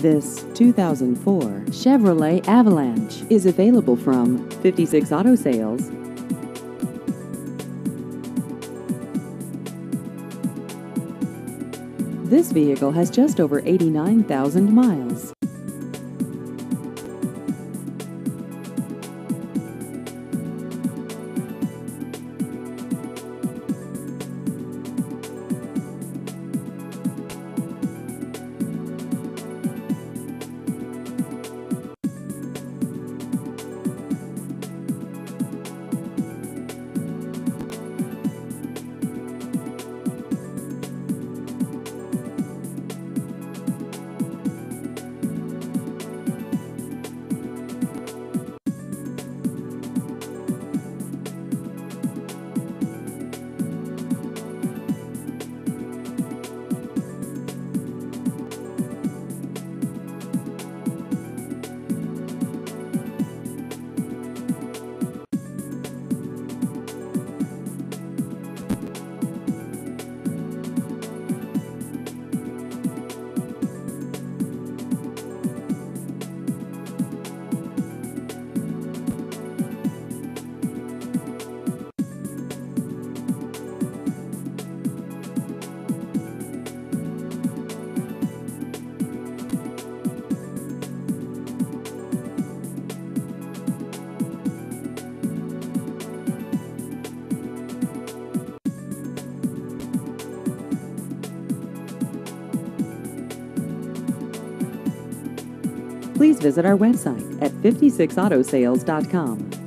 This 2004 Chevrolet Avalanche is available from 56 Auto Sales. This vehicle has just over 89,000 miles. Please visit our website at 56autosales.com.